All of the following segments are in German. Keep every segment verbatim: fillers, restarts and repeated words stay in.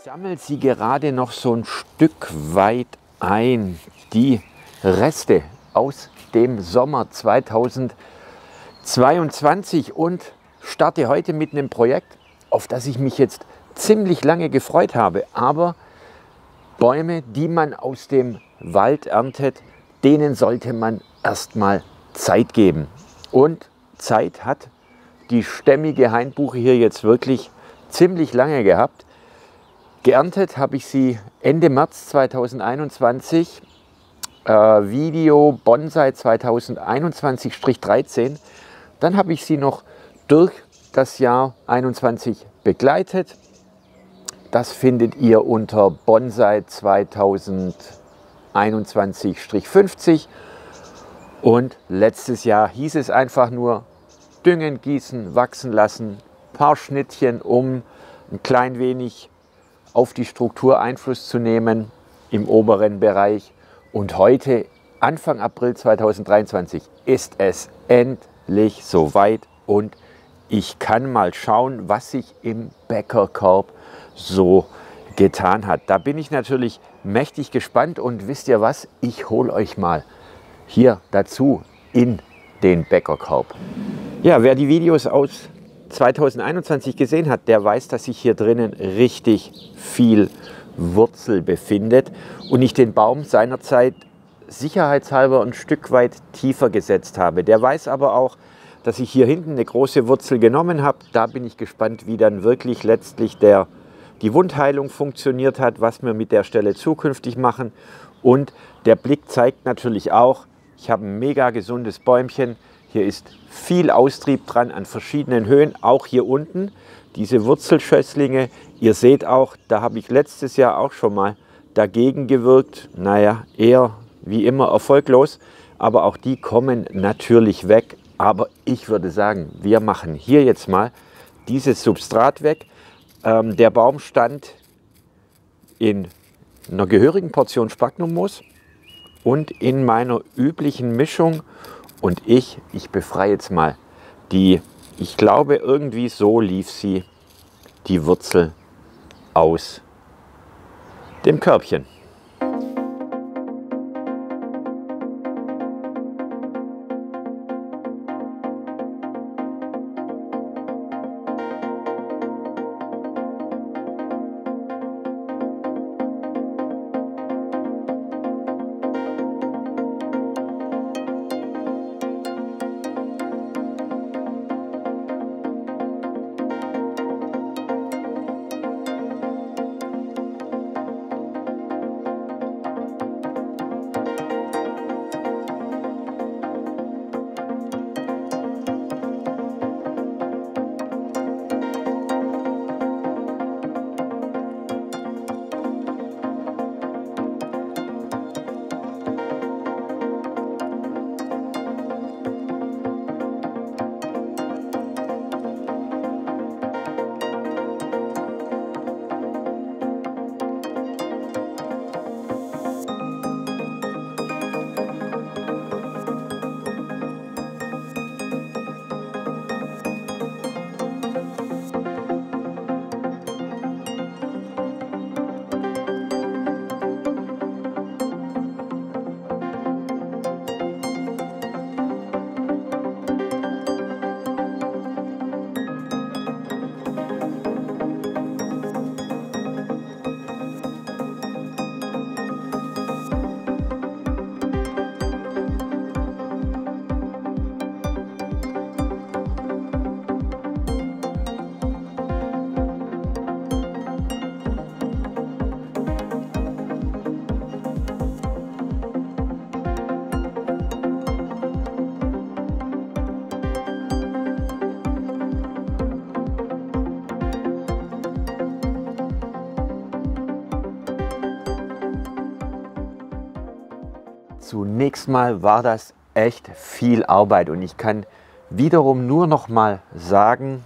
sammle sie gerade noch so ein Stück weit ein, die Reste aus dem Sommer zweitausendzweiundzwanzig, und starte heute mit einem Projekt, auf das ich mich jetzt ziemlich lange gefreut habe. Aber Bäume, die man aus dem Wald erntet, denen sollte man erstmal Zeit geben. Und Zeit hat die stämmige Hainbuche hier jetzt wirklich ziemlich lange gehabt. Geerntet habe ich sie Ende März zweitausendeinundzwanzig, äh, Video Bonsai zweitausendeinundzwanzig dreizehn. Dann habe ich sie noch durch das Jahr einundzwanzig begleitet. Das findet ihr unter Bonsai zweitausendeinundzwanzig fünfzig. Und letztes Jahr hieß es einfach nur düngen, gießen, wachsen lassen, paar Schnittchen, um ein klein wenig auf die Struktur Einfluss zu nehmen im oberen Bereich. Und heute, Anfang April zweitausenddreiundzwanzig, ist es endlich soweit und ich kann mal schauen, was sich im Bäckerkorb so getan hat. Da bin ich natürlich mächtig gespannt und wisst ihr was? Ich hole euch mal hier dazu in den Bäckerkorb. Ja, wer die Videos aus zweitausendeinundzwanzig gesehen hat, der weiß, dass sich hier drinnen richtig viel Wurzel befindet und ich den Baum seinerzeit sicherheitshalber ein Stück weit tiefer gesetzt habe. Der weiß aber auch, dass ich hier hinten eine große Wurzel genommen habe. Da bin ich gespannt, wie dann wirklich letztlich der, die Wundheilung funktioniert hat, was wir mit der Stelle zukünftig machen. Und der Blick zeigt natürlich auch, ich habe ein mega gesundes Bäumchen. Hier ist viel Austrieb dran an verschiedenen Höhen, auch hier unten. Diese Wurzelschösslinge, ihr seht auch, da habe ich letztes Jahr auch schon mal dagegen gewirkt. Naja, eher wie immer erfolglos, aber auch die kommen natürlich weg. Aber ich würde sagen, wir machen hier jetzt mal dieses Substrat weg. Ähm, der Baum stand in einer gehörigen Portion Sphagnummoos und in meiner üblichen Mischung. Und ich, ich befreie jetzt mal die, ich glaube irgendwie so lief sie, die Wurzel aus dem Körbchen. Zunächst mal war das echt viel Arbeit und ich kann wiederum nur noch mal sagen,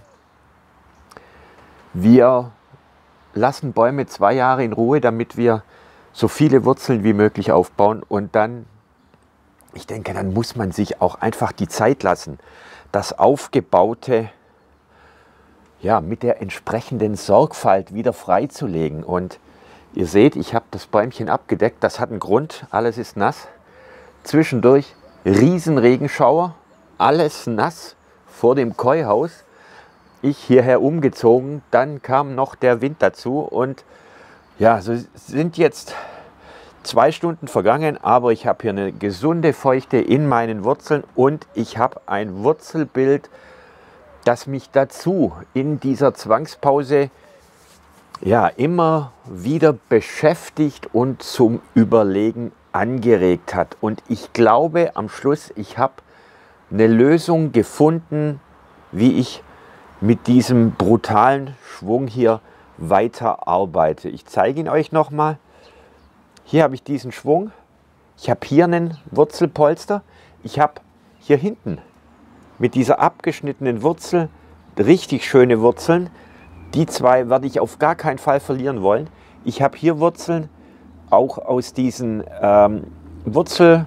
wir lassen Bäume zwei Jahre in Ruhe, damit wir so viele Wurzeln wie möglich aufbauen und dann, ich denke, dann muss man sich auch einfach die Zeit lassen, das Aufgebaute ja, mit der entsprechenden Sorgfalt wieder freizulegen. Und ihr seht, ich habe das Bäumchen abgedeckt. Das hat einen Grund. Alles ist nass. Zwischendurch riesen Regenschauer. Alles nass vor dem Keuhaus. Ich hierher umgezogen. Dann kam noch der Wind dazu. Und ja, so sind jetzt zwei Stunden vergangen. Aber ich habe hier eine gesunde Feuchte in meinen Wurzeln. Und ich habe ein Wurzelbild, das mich dazu in dieser Zwangspause ja immer wieder beschäftigt und zum Überlegen angeregt hat. Und ich glaube am Schluss, ich habe eine Lösung gefunden, wie ich mit diesem brutalen Schwung hier weiter arbeite. Ich zeige ihn euch nochmal. Hier habe ich diesen Schwung. Ich habe hier einen Wurzelpolster. Ich habe hier hinten mit dieser abgeschnittenen Wurzel richtig schöne Wurzeln. Die zwei werde ich auf gar keinen Fall verlieren wollen. Ich habe hier Wurzeln, auch aus diesen ähm, Wurzel,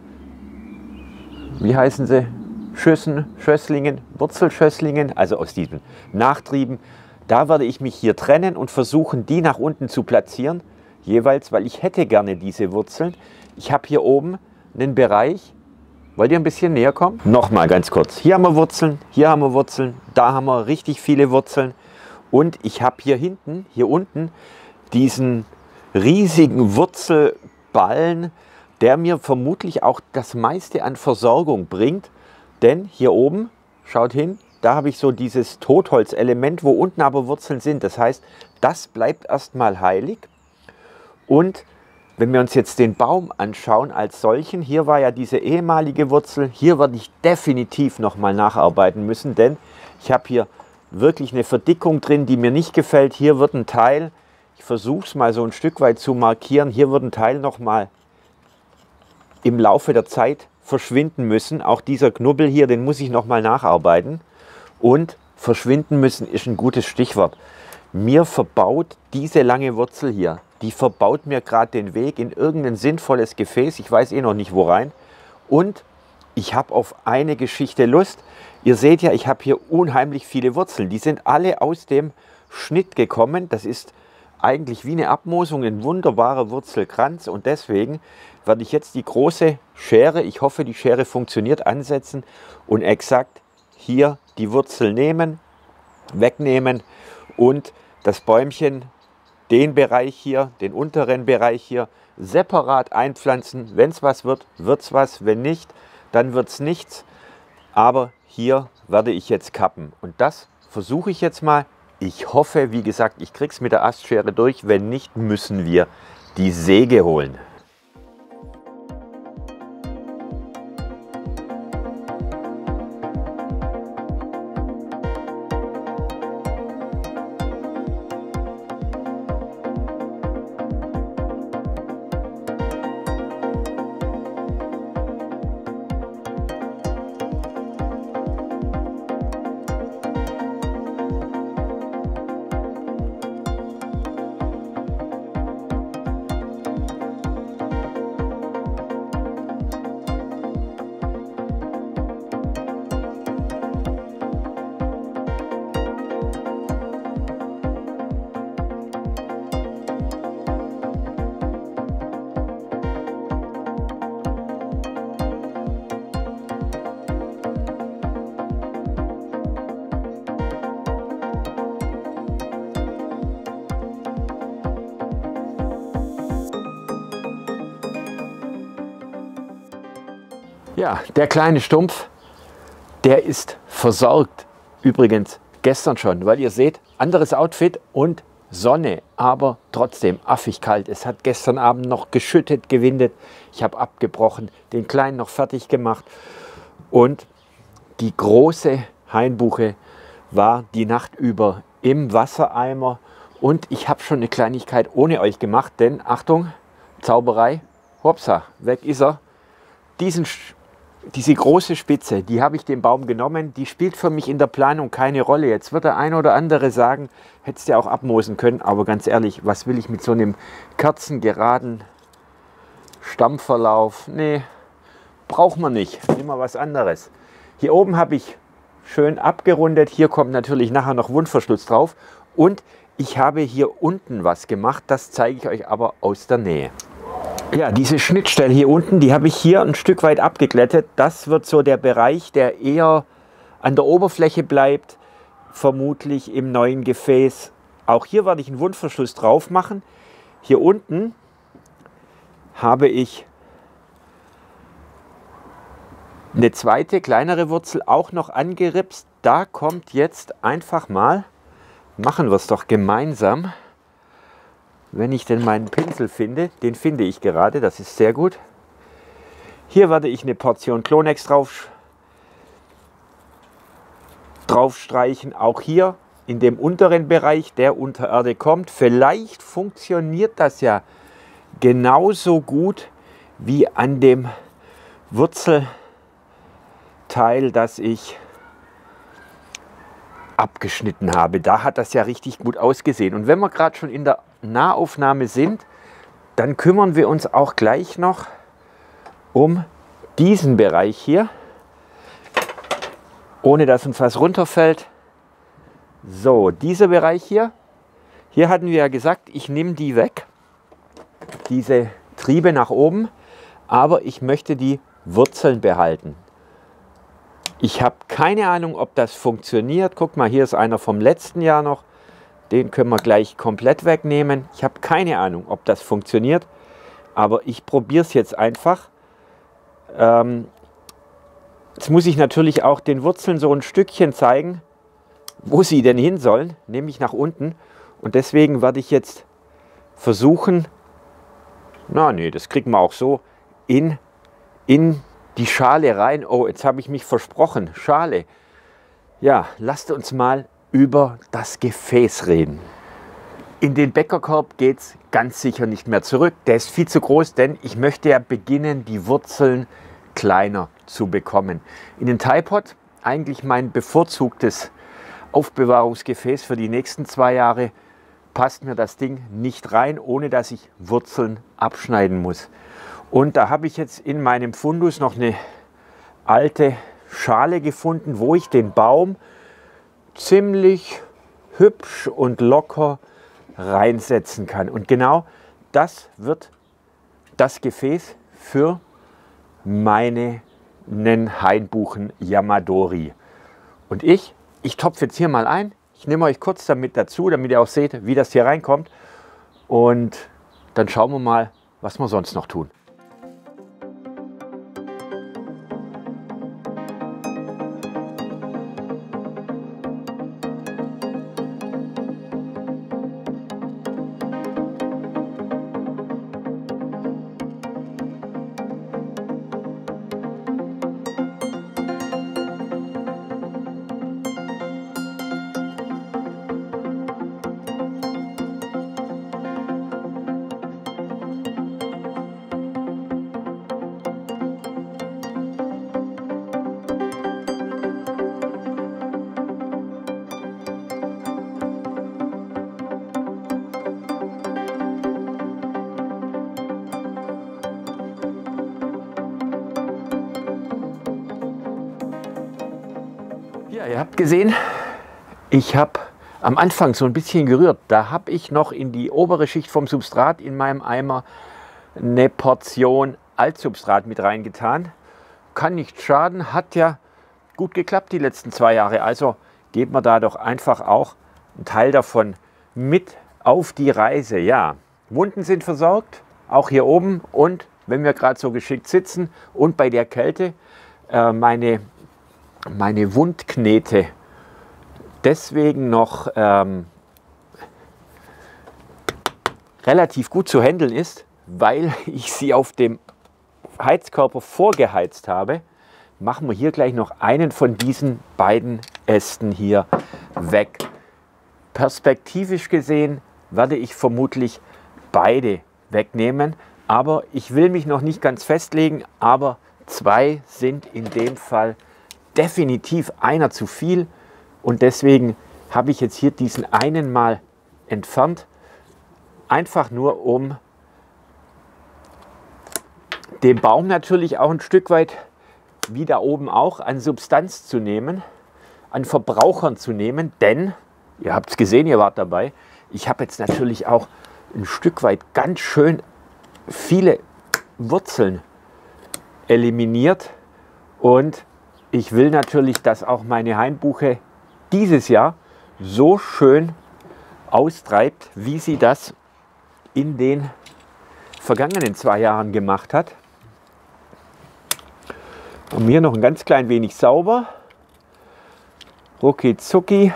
wie heißen sie, Schössen, Schösslingen, Wurzelschösslingen, also aus diesen Nachtrieben. Da werde ich mich hier trennen und versuchen, die nach unten zu platzieren, jeweils, weil ich hätte gerne diese Wurzeln. Ich habe hier oben einen Bereich. Wollt ihr ein bisschen näher kommen? Nochmal ganz kurz. Hier haben wir Wurzeln, hier haben wir Wurzeln, da haben wir richtig viele Wurzeln. Und ich habe hier hinten, hier unten, diesen riesigen Wurzelballen, der mir vermutlich auch das meiste an Versorgung bringt. Denn hier oben, schaut hin, da habe ich so dieses Totholzelement, wo unten aber Wurzeln sind. Das heißt, das bleibt erstmal heilig. Und wenn wir uns jetzt den Baum anschauen als solchen, hier war ja diese ehemalige Wurzel, hier werde ich definitiv nochmal nacharbeiten müssen, denn ich habe hier wirklich eine Verdickung drin, die mir nicht gefällt. Hier wird ein Teil, ich versuche es mal so ein Stück weit zu markieren, hier wird ein Teil nochmal im Laufe der Zeit verschwinden müssen. Auch dieser Knubbel hier, den muss ich nochmal nacharbeiten. Und verschwinden müssen ist ein gutes Stichwort. Mir verbaut diese lange Wurzel hier, die verbaut mir gerade den Weg in irgendein sinnvolles Gefäß. Ich weiß eh noch nicht wo rein. Und ich habe auf eine Geschichte Lust. Ihr seht ja, ich habe hier unheimlich viele Wurzeln. Die sind alle aus dem Schnitt gekommen. Das ist eigentlich wie eine Abmosung, ein wunderbarer Wurzelkranz. Und deswegen werde ich jetzt die große Schere, ich hoffe, die Schere funktioniert, ansetzen und exakt hier die Wurzel nehmen, wegnehmen und das Bäumchen, den Bereich hier, den unteren Bereich hier, separat einpflanzen. Wenn es was wird, wird es was. Wenn nicht, dann wird es nichts. Aber hier werde ich jetzt kappen. Und das versuche ich jetzt mal. Ich hoffe, wie gesagt, ich kriege es mit der Astschere durch. Wenn nicht, müssen wir die Säge holen. Ja, der kleine Stumpf, der ist versorgt. Übrigens gestern schon, weil ihr seht, anderes Outfit und Sonne, aber trotzdem affig kalt. Es hat gestern Abend noch geschüttet, gewindet. Ich habe abgebrochen, den Kleinen noch fertig gemacht. Und die große Hainbuche war die Nacht über im Wassereimer. Und ich habe schon eine Kleinigkeit ohne euch gemacht, denn Achtung, Zauberei, hopsa, weg ist er. Diesen, diese große Spitze, die habe ich dem Baum genommen, die spielt für mich in der Planung keine Rolle. Jetzt wird der ein oder andere sagen, hättest du ja auch abmosen können, aber ganz ehrlich, was will ich mit so einem kerzengeraden Stammverlauf? Nee, braucht man nicht, immer was anderes. Hier oben habe ich schön abgerundet. Hier kommt natürlich nachher noch Wundverschluss drauf. Und ich habe hier unten was gemacht, das zeige ich euch aber aus der Nähe. Ja, diese Schnittstelle hier unten, die habe ich hier ein Stück weit abgeglättet. Das wird so der Bereich, der eher an der Oberfläche bleibt, vermutlich im neuen Gefäß. Auch hier werde ich einen Wundverschluss drauf machen. Hier unten habe ich eine zweite, kleinere Wurzel auch noch angeripst. Da kommt jetzt einfach mal, machen wir es doch gemeinsam, wenn ich denn meinen Pinsel finde. Den finde ich gerade, das ist sehr gut. Hier werde ich eine Portion Klonex drauf, drauf streichen. Auch hier in dem unteren Bereich, der unter Erde kommt. Vielleicht funktioniert das ja genauso gut wie an dem Wurzel Teil, das ich abgeschnitten habe. Da hat das ja richtig gut ausgesehen. Und wenn wir gerade schon in der Nahaufnahme sind, dann kümmern wir uns auch gleich noch um diesen Bereich hier, ohne dass uns was runterfällt. So, dieser Bereich hier, hier hatten wir ja gesagt, ich nehme die weg, diese Triebe nach oben, aber ich möchte die Wurzeln behalten. Ich habe keine Ahnung, ob das funktioniert. Guck mal, hier ist einer vom letzten Jahr noch. Den können wir gleich komplett wegnehmen. Ich habe keine Ahnung, ob das funktioniert. Aber ich probiere es jetzt einfach. Ähm, jetzt muss ich natürlich auch den Wurzeln so ein Stückchen zeigen, wo sie denn hin sollen. Nämlich nach unten. Und deswegen werde ich jetzt versuchen, na nee, das kriegen wir auch so, in, in die Schale rein. Oh, jetzt habe ich mich versprochen. Schale. Ja, lasst uns mal über das Gefäß reden. In den Bäckerkorb geht es ganz sicher nicht mehr zurück. Der ist viel zu groß, denn ich möchte ja beginnen, die Wurzeln kleiner zu bekommen. In den Tye-Pot, eigentlich mein bevorzugtes Aufbewahrungsgefäß für die nächsten zwei Jahre, passt mir das Ding nicht rein, ohne dass ich Wurzeln abschneiden muss. Und da habe ich jetzt in meinem Fundus noch eine alte Schale gefunden, wo ich den Baum ziemlich hübsch und locker reinsetzen kann. Und genau das wird das Gefäß für meinen Hainbuchen Yamadori. Und ich, ich topfe jetzt hier mal ein. Ich nehme euch kurz damit dazu, damit ihr auch seht, wie das hier reinkommt. Und dann schauen wir mal, was wir sonst noch tun. Ja, ihr habt gesehen, ich habe am Anfang so ein bisschen gerührt. Da habe ich noch in die obere Schicht vom Substrat in meinem Eimer eine Portion Altsubstrat mit reingetan. Kann nicht schaden, hat ja gut geklappt die letzten zwei Jahre. Also geben wir da doch einfach auch einen Teil davon mit auf die Reise. Ja, Wunden sind versorgt, auch hier oben. Und wenn wir gerade so geschickt sitzen und bei der Kälte äh, meine meine Wundknete deswegen noch ähm, relativ gut zu handeln ist, weil ich sie auf dem Heizkörper vorgeheizt habe, machen wir hier gleich noch einen von diesen beiden Ästen hier weg. Perspektivisch gesehen werde ich vermutlich beide wegnehmen, aber ich will mich noch nicht ganz festlegen, aber zwei sind in dem Fall definitiv einer zu viel und deswegen habe ich jetzt hier diesen einen mal entfernt, einfach nur um dem Baum natürlich auch ein Stück weit, wie da oben auch, an Substanz zu nehmen. an Verbrauchern zu nehmen, denn, ihr habt es gesehen, ihr wart dabei, ich habe jetzt natürlich auch ein Stück weit ganz schön viele Wurzeln eliminiert und ich will natürlich, dass auch meine Hainbuche dieses Jahr so schön austreibt, wie sie das in den vergangenen zwei Jahren gemacht hat. Und hier noch ein ganz klein wenig sauber. Rucki zucki.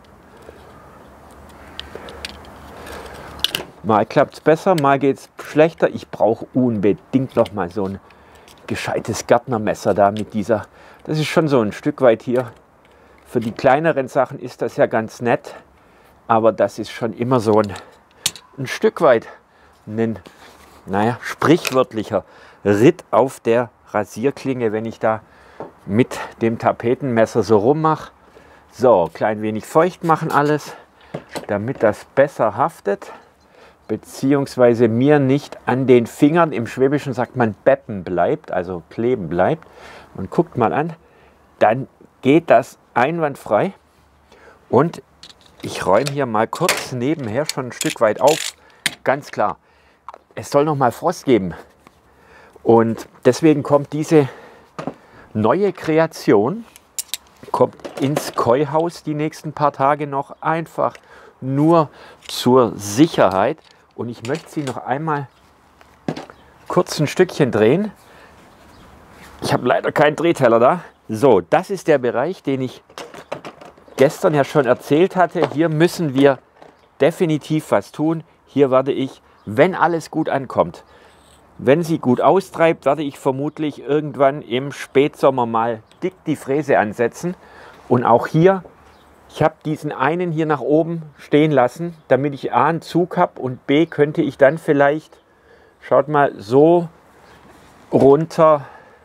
Mal klappt es besser, mal geht es schlechter. Ich brauche unbedingt noch mal so ein gescheites Gärtnermesser da mit dieser. Das ist schon so ein Stück weit hier. Für die kleineren Sachen ist das ja ganz nett. Aber das ist schon immer so ein, ein Stück weit ein, naja, sprichwörtlicher Ritt auf der Rasierklinge, wenn ich da mit dem Tapetenmesser so rummache. So, klein wenig feucht machen alles, damit das besser haftet, beziehungsweise mir nicht an den Fingern, im Schwäbischen sagt man beppen bleibt, also kleben bleibt. Und guckt mal an, dann geht das einwandfrei. Und ich räume hier mal kurz nebenher schon ein Stück weit auf. Ganz klar, es soll noch mal Frost geben. Und deswegen kommt diese neue Kreation, kommt ins Keuhaus die nächsten paar Tage noch, einfach nur zur Sicherheit. Und ich möchte sie noch einmal kurz ein Stückchen drehen. Ich habe leider keinen Drehteller da. So, das ist der Bereich, den ich gestern ja schon erzählt hatte. Hier müssen wir definitiv was tun. Hier werde ich, wenn alles gut ankommt, wenn sie gut austreibt, werde ich vermutlich irgendwann im Spätsommer mal dick die Fräse ansetzen. Und auch hier, ich habe diesen einen hier nach oben stehen lassen, damit ich A einen Zug habe und B könnte ich dann vielleicht, schaut mal, so runter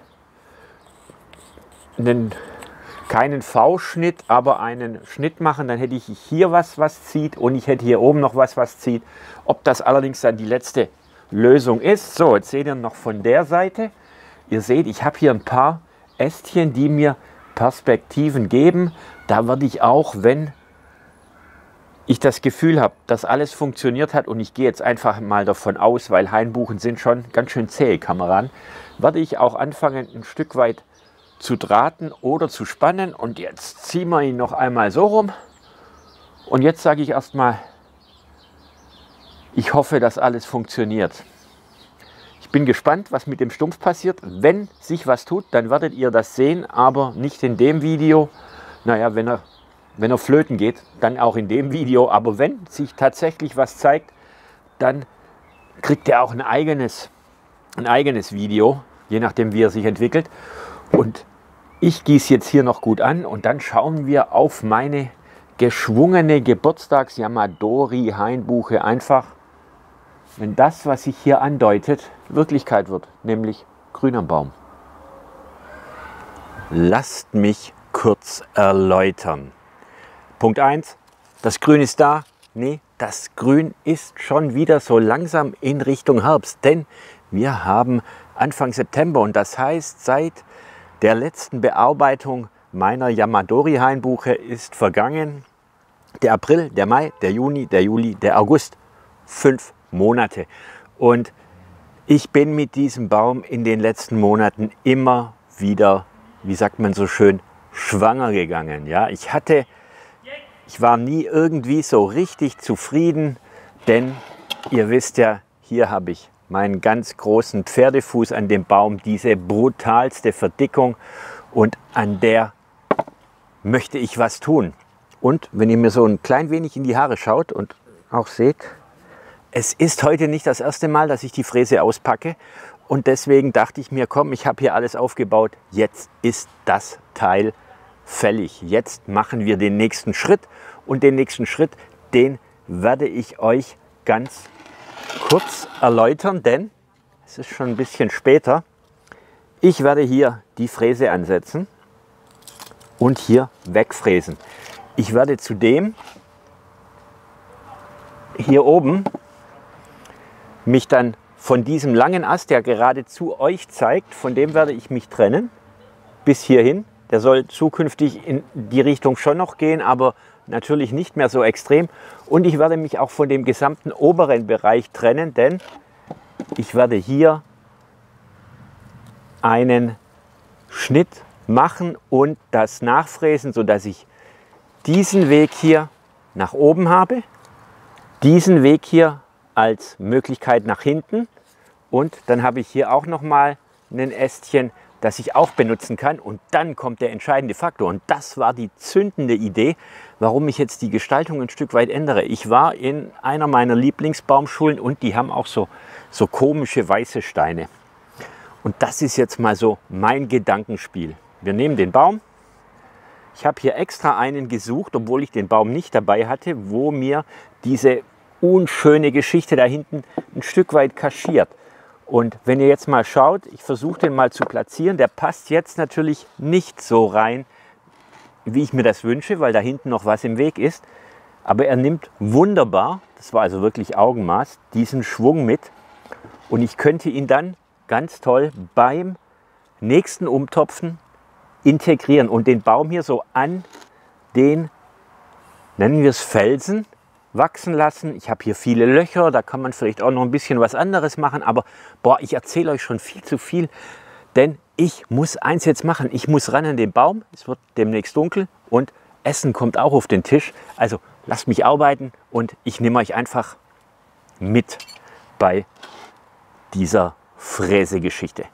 einen, keinen V-Schnitt, aber einen Schnitt machen. Dann hätte ich hier was, was zieht und ich hätte hier oben noch was, was zieht. Ob das allerdings dann die letzte Lösung ist. So, jetzt seht ihr noch von der Seite. Ihr seht, ich habe hier ein paar Ästchen, die mir Perspektiven geben. Da werde ich auch, wenn ich das Gefühl habe, dass alles funktioniert hat und ich gehe jetzt einfach mal davon aus, weil Hainbuchen sind schon ganz schön zähe Kameraden, werde ich auch anfangen, ein Stück weit zu drahten oder zu spannen. Und jetzt ziehen wir ihn noch einmal so rum. Und jetzt sage ich erstmal, ich hoffe, dass alles funktioniert. Ich bin gespannt, was mit dem Stumpf passiert. Wenn sich was tut, dann werdet ihr das sehen, aber nicht in dem Video. Naja, wenn er, wenn er flöten geht, dann auch in dem Video. Aber wenn sich tatsächlich was zeigt, dann kriegt er auch ein eigenes, ein eigenes Video, je nachdem, wie er sich entwickelt. Und ich gieße jetzt hier noch gut an und dann schauen wir auf meine geschwungene Geburtstags-Yamadori-Hainbuche einfach, wenn das, was sich hier andeutet, Wirklichkeit wird, nämlich grün am Baum. Lasst mich kurz erläutern. Punkt eins, das Grün ist da. Nee, das Grün ist schon wieder so langsam in Richtung Herbst, denn wir haben Anfang September und das heißt, seit der letzten Bearbeitung meiner Yamadori-Hainbuche ist vergangen der April, der Mai, der Juni, der Juli, der August. Fünf Monate. Und ich bin mit diesem Baum in den letzten Monaten immer wieder, wie sagt man so schön, schwanger gegangen. Ja, ich hatte, ich war nie irgendwie so richtig zufrieden, denn ihr wisst ja, hier habe ich meinen ganz großen Pferdefuß an dem Baum, diese brutalste Verdickung und an der möchte ich was tun. Und wenn ihr mir so ein klein wenig in die Haare schaut und auch seht, es ist heute nicht das erste Mal, dass ich die Fräse auspacke und deswegen dachte ich mir, komm, ich habe hier alles aufgebaut, jetzt ist das Teil fällig. Jetzt machen wir den nächsten Schritt und den nächsten Schritt, den werde ich euch ganz kurz erläutern, denn es ist schon ein bisschen später. Ich werde hier die Fräse ansetzen und hier wegfräsen. Ich werde zudem hier oben mich dann von diesem langen Ast, der gerade zu euch zeigt, von dem werde ich mich trennen, bis hierhin, Der soll zukünftig in die Richtung schon noch gehen, aber natürlich nicht mehr so extrem. Und ich werde mich auch von dem gesamten oberen Bereich trennen, denn ich werde hier einen Schnitt machen und das nachfräsen, sodass ich diesen Weg hier nach oben habe, diesen Weg hier als Möglichkeit nach hinten und dann habe ich hier auch noch mal ein Ästchen, das ich auch benutzen kann und dann kommt der entscheidende Faktor und das war die zündende Idee, warum ich jetzt die Gestaltung ein Stück weit ändere. Ich war in einer meiner Lieblingsbaumschulen und die haben auch so, so komische weiße Steine. Und das ist jetzt mal so mein Gedankenspiel. Wir nehmen den Baum. Ich habe hier extra einen gesucht, obwohl ich den Baum nicht dabei hatte, wo mir diese unschöne Geschichte da hinten ein Stück weit kaschiert. Und wenn ihr jetzt mal schaut, ich versuche den mal zu platzieren, der passt jetzt natürlich nicht so rein, wie ich mir das wünsche, weil da hinten noch was im Weg ist. Aber er nimmt wunderbar, das war also wirklich Augenmaß, diesen Schwung mit. Und ich könnte ihn dann ganz toll beim nächsten Umtopfen integrieren und den Baum hier so an den, nennen wir es Felsen, wachsen lassen. Ich habe hier viele Löcher, da kann man vielleicht auch noch ein bisschen was anderes machen, aber boah, ich erzähle euch schon viel zu viel, denn ich muss eins jetzt machen. Ich muss ran an den Baum, es wird demnächst dunkel und Essen kommt auch auf den Tisch. Also lasst mich arbeiten und ich nehme euch einfach mit bei dieser Fräsegeschichte.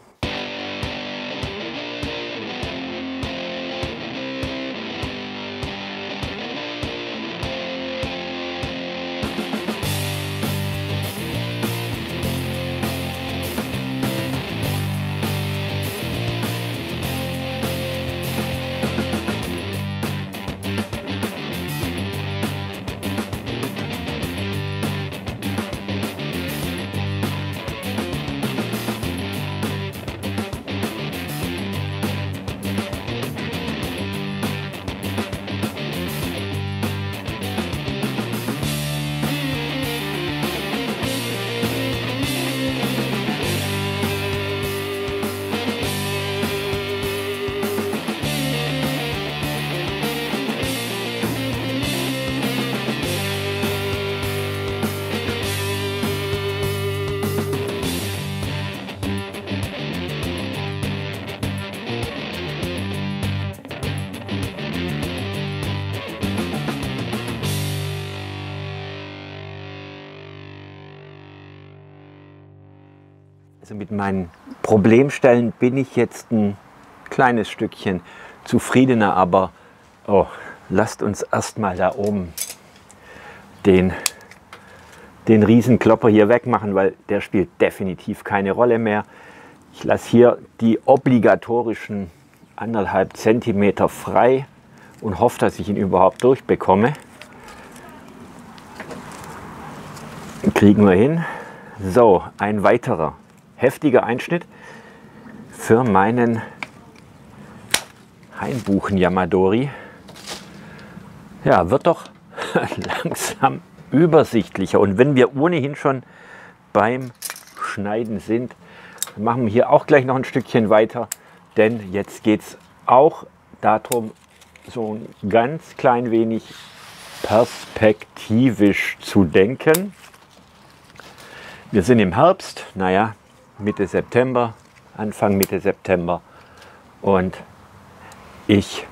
Also mit meinen Problemstellen bin ich jetzt ein kleines Stückchen zufriedener, aber oh, lasst uns erstmal da oben den, den Riesenklopper hier wegmachen, weil der spielt definitiv keine Rolle mehr. Ich lasse hier die obligatorischen anderthalb Zentimeter frei und hoffe, dass ich ihn überhaupt durchbekomme. Kriegen wir hin. So, ein weiterer heftiger Einschnitt für meinen Hainbuchen Yamadori. Ja, wird doch langsam übersichtlicher. Und wenn wir ohnehin schon beim Schneiden sind, dann machen wir hier auch gleich noch ein Stückchen weiter, denn jetzt geht es auch darum, so ein ganz klein wenig perspektivisch zu denken. Wir sind im Herbst, naja, Mitte September, Anfang Mitte September und ich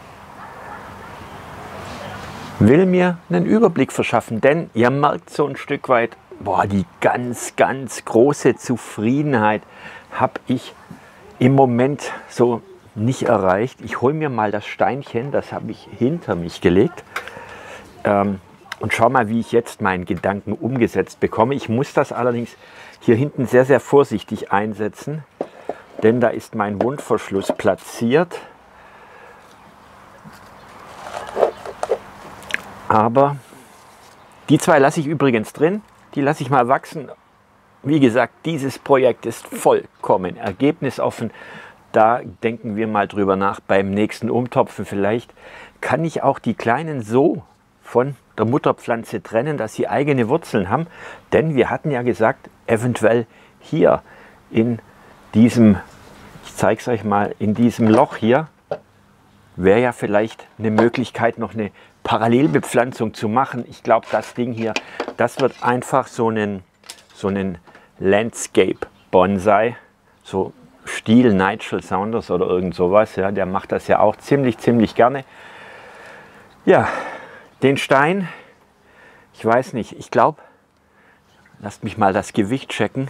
will mir einen Überblick verschaffen, denn ihr merkt so ein Stück weit, boah, die ganz, ganz große Zufriedenheit habe ich im Moment so nicht erreicht. Ich hole mir mal das Steinchen, das habe ich hinter mich gelegt ähm, und schau mal, wie ich jetzt meinen Gedanken umgesetzt bekomme. Ich muss das allerdings hier hinten sehr, sehr vorsichtig einsetzen, denn da ist mein Wundverschluss platziert. Aber die zwei lasse ich übrigens drin, die lasse ich mal wachsen. Wie gesagt, dieses Projekt ist vollkommen ergebnisoffen. Da denken wir mal drüber nach beim nächsten Umtopfen. Vielleicht kann ich auch die Kleinen so von der Mutterpflanze trennen, dass sie eigene Wurzeln haben. Denn wir hatten ja gesagt, eventuell hier in diesem, ich zeige es euch mal, in diesem Loch hier, wäre ja vielleicht eine Möglichkeit, noch eine Parallelbepflanzung zu machen. Ich glaube, das Ding hier, das wird einfach so einen, so einen Landscape-Bonsai, so Stil Nigel Saunders oder irgend sowas. Ja, der macht das ja auch ziemlich, ziemlich gerne. Ja, den Stein, ich weiß nicht, ich glaube, lasst mich mal das Gewicht checken.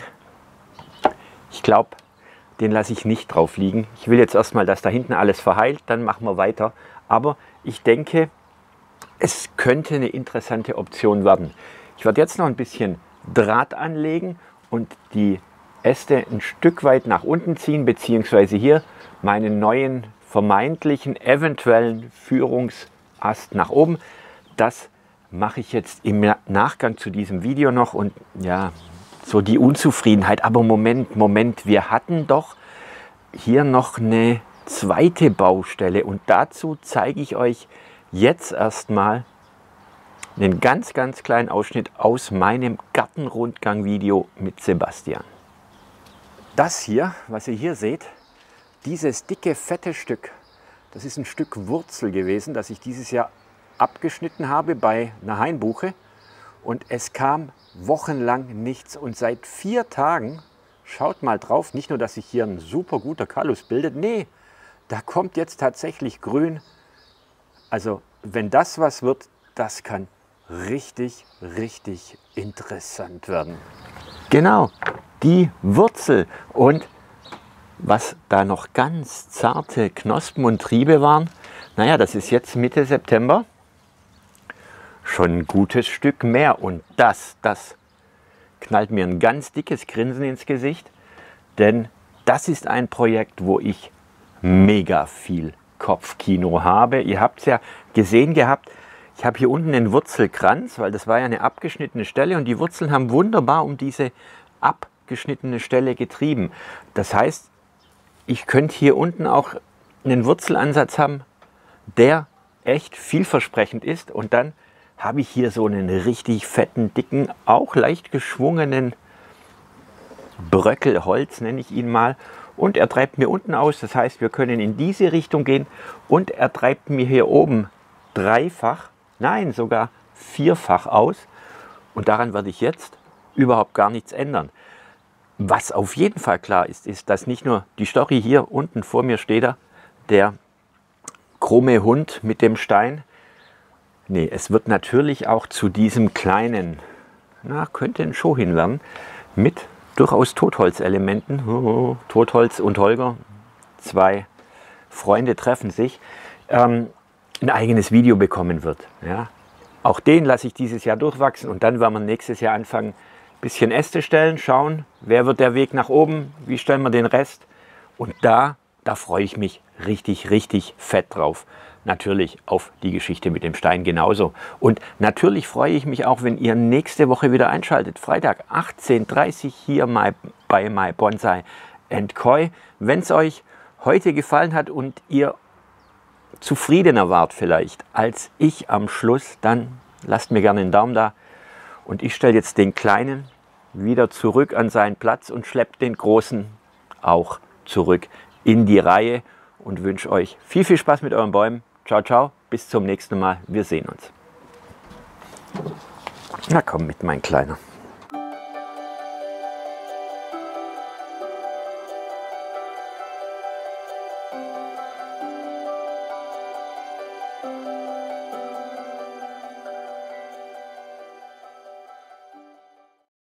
Ich glaube, den lasse ich nicht drauf liegen. Ich will jetzt erstmal, dass da hinten alles verheilt, dann machen wir weiter. Aber ich denke, es könnte eine interessante Option werden. Ich werde jetzt noch ein bisschen Draht anlegen und die Äste ein Stück weit nach unten ziehen, beziehungsweise hier meinen neuen vermeintlichen eventuellen Führungsast nach oben. Das mache ich jetzt im Nachgang zu diesem Video noch und ja, so die Unzufriedenheit. Aber Moment, Moment, wir hatten doch hier noch eine zweite Baustelle und dazu zeige ich euch jetzt erstmal einen ganz, ganz kleinen Ausschnitt aus meinem Gartenrundgang-Video mit Sebastian. Das hier, was ihr hier seht, dieses dicke, fette Stück, das ist ein Stück Wurzel gewesen, das ich dieses Jahr abgeschnitten habe bei einer Hainbuche und es kam wochenlang nichts und seit vier Tagen, schaut mal drauf, nicht nur, dass sich hier ein super guter Kallus bildet, nee, da kommt jetzt tatsächlich Grün. Also wenn das was wird, das kann richtig, richtig interessant werden. Genau, die Wurzel und was da noch ganz zarte Knospen und Triebe waren, naja, das ist jetzt Mitte September. Schon ein gutes Stück mehr und das, das knallt mir ein ganz dickes Grinsen ins Gesicht, denn das ist ein Projekt, wo ich mega viel Kopfkino habe. Ihr habt es ja gesehen gehabt, ich habe hier unten einen Wurzelkranz, weil das war ja eine abgeschnittene Stelle und die Wurzeln haben wunderbar um diese abgeschnittene Stelle getrieben. Das heißt, ich könnte hier unten auch einen Wurzelansatz haben, der echt vielversprechend ist und dann habe ich hier so einen richtig fetten, dicken, auch leicht geschwungenen Bröckelholz, nenne ich ihn mal. Und er treibt mir unten aus, das heißt, wir können in diese Richtung gehen und er treibt mir hier oben dreifach, nein, sogar vierfach aus. Und daran werde ich jetzt überhaupt gar nichts ändern. Was auf jeden Fall klar ist, ist, dass nicht nur die Story hier unten vor mir steht, da, der krumme Hund mit dem Stein. Nee, es wird natürlich auch zu diesem kleinen, na, könnte ein Shohin werden, mit durchaus Totholzelementen. Oh, Totholz und Holger, zwei Freunde treffen sich, ähm, ein eigenes Video bekommen wird. Ja. Auch den lasse ich dieses Jahr durchwachsen und dann werden wir nächstes Jahr anfangen, ein bisschen Äste stellen, schauen, wer wird der Weg nach oben, wie stellen wir den Rest. Und da, da freue ich mich richtig, richtig fett drauf. Natürlich auf die Geschichte mit dem Stein genauso. Und natürlich freue ich mich auch, wenn ihr nächste Woche wieder einschaltet. Freitag achtzehn Uhr dreißig hier mal bei My Bonsai and Koi. Wenn es euch heute gefallen hat und ihr zufriedener wart vielleicht als ich am Schluss, dann lasst mir gerne einen Daumen da. Und ich stelle jetzt den Kleinen wieder zurück an seinen Platz und schleppe den Großen auch zurück in die Reihe und wünsche euch viel, viel Spaß mit euren Bäumen. Ciao, ciao, bis zum nächsten Mal. Wir sehen uns. Na komm mit, mein Kleiner.